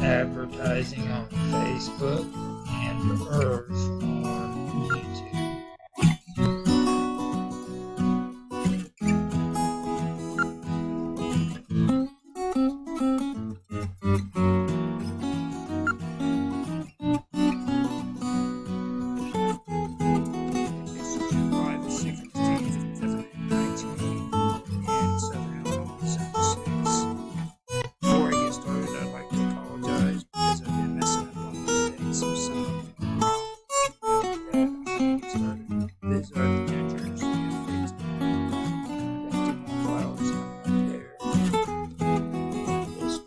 advertising on Facebook, and Earth on YouTube. This is July the 16th, 2019, in Southern Illinois, Zone 6. Before I get started, I'd like to apologize because I've been messing up on these dates, so some of them get started. These are the gingers. Got two more flowers coming up there. This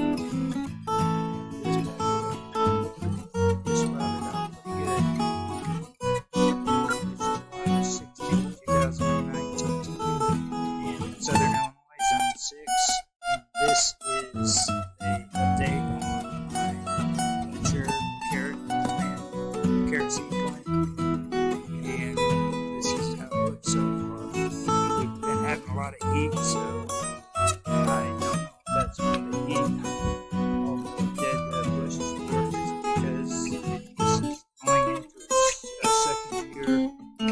this sprouted out pretty good. It's July 16, 2019, in Southern Illinois, Zone 6. This is a update on my mature carrot seed plant, and this is how it looks so far. We've been having a lot of heat, so I don't know if that's what the heat all the dead bushes for, because this is going into a second year.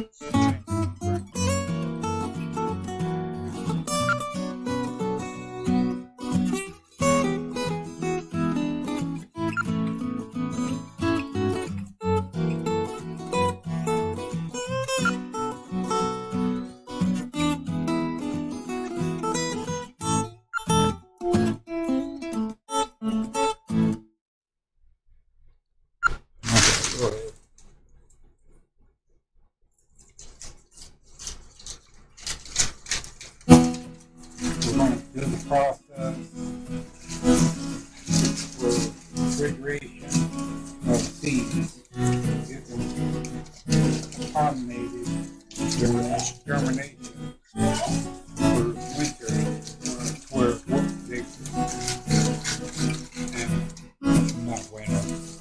We're going to do the process for refrigeration of seeds. Get them carbonated germination for winter, where it works big and not winter.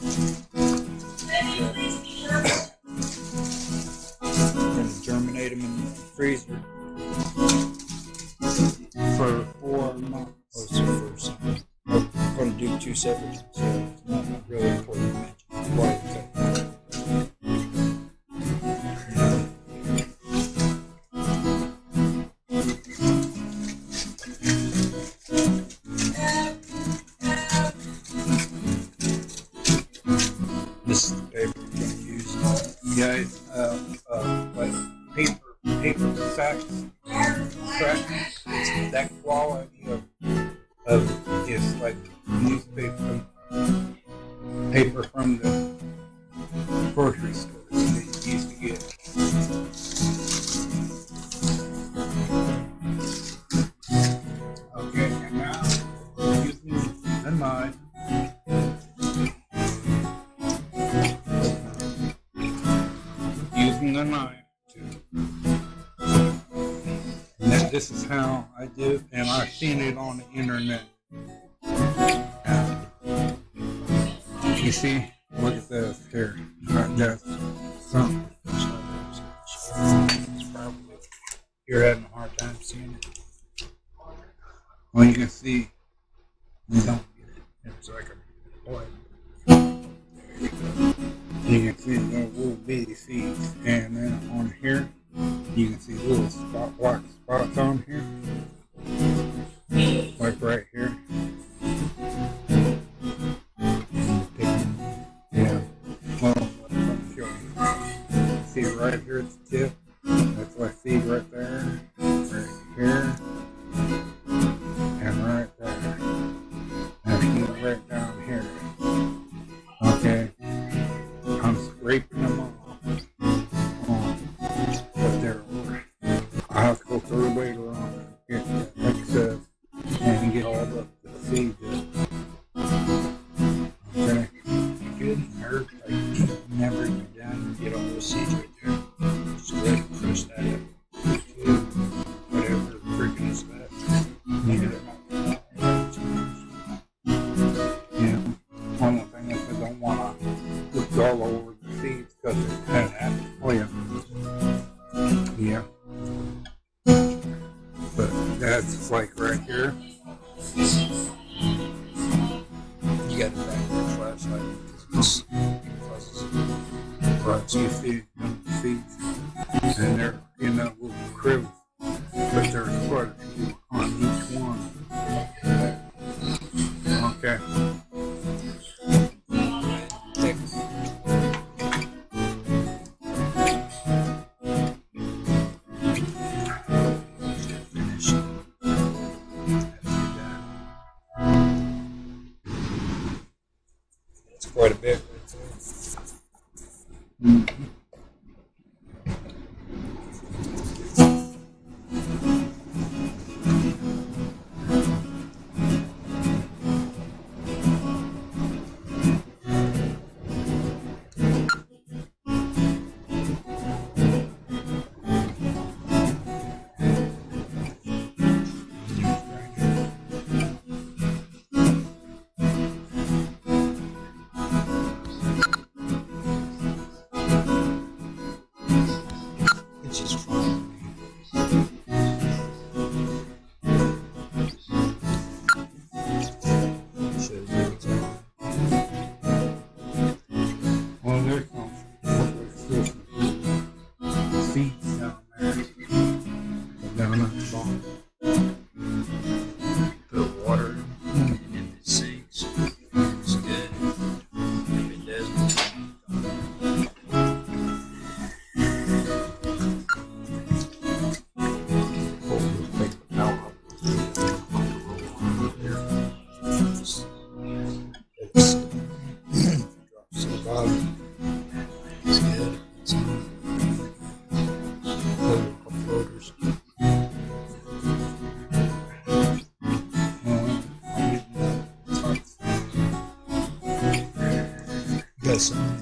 We're going to germinate them in the freezer for 4 months. I'm going to do 2 separate, so it's not really important to mention why it's up. This is the paper we're going to use, guys. Like paper sacks, it's that quality of is like newspaper paper from the grocery stores that you used to get. Okay, and now using the knife. Using the knife and this is how I do it, and I've seen it on the internet. You see, look at this here. That's something. You're having a hard time seeing it. Well, you can see. You don't get it. It's like a boy. There you go. You can see the little bitty seeds, and then on here you can see little black spots on here, like right here. Yeah. Well, let me show you. See right here at the tip. That's my seed right there, right here, and right there. And seed right down here. Okay. I'm scraping them off. But they're, I'll have to go through later on. You got a backward flashlight because it causes right. So you see them feet, and they're in that little crib, but there's quite a few on each one. Okay. It's quite a bit. Mm-hmm. It's just fun. Well, there's some seeds down there. Down at the bottom. Put water in, and if it sinks, it's good. If it doesn't, it's good. Floaters. Got something.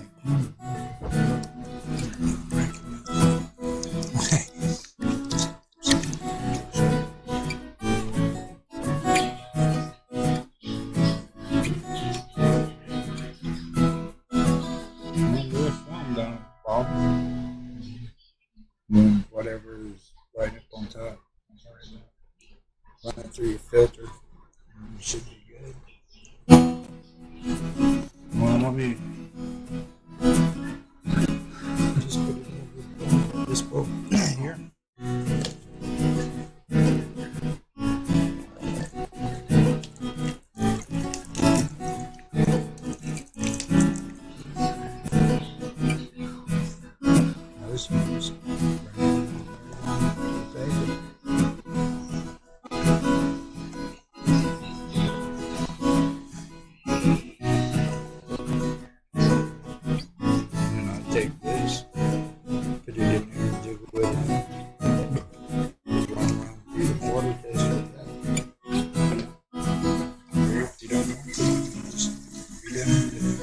Whatever is right up on top. Run it through your filter. It should be good. Well, let me just put it over this bowl here. Now this one's take this, put it in here and jiggle with it. Just run around through the water test like that. Or if you don't know, just be done with it.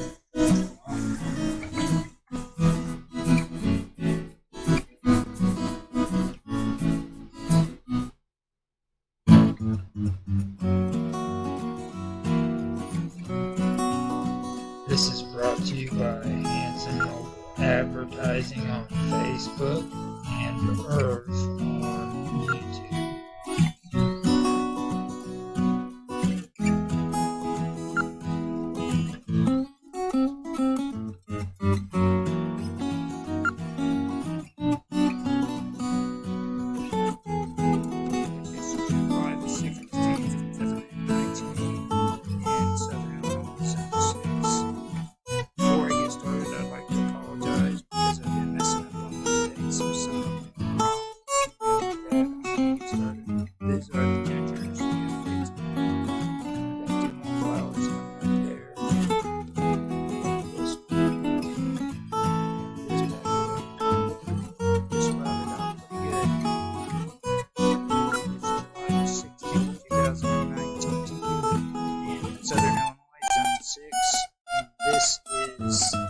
This is brought to you by Hanson Mobile Advertising on Facebook and Earth on YouTube. It's July the 16th, 2019, in Southern Illinois, Before I get started, I'd like to apologize because I've been messing up on the dates of some of them. Get started. These are the temperatures and updates. Got 2 more flowers right there. This one. This back there. This sprouted out pretty good. It's July the 16th, 2019 in Southern Illinois, Zone 6. This is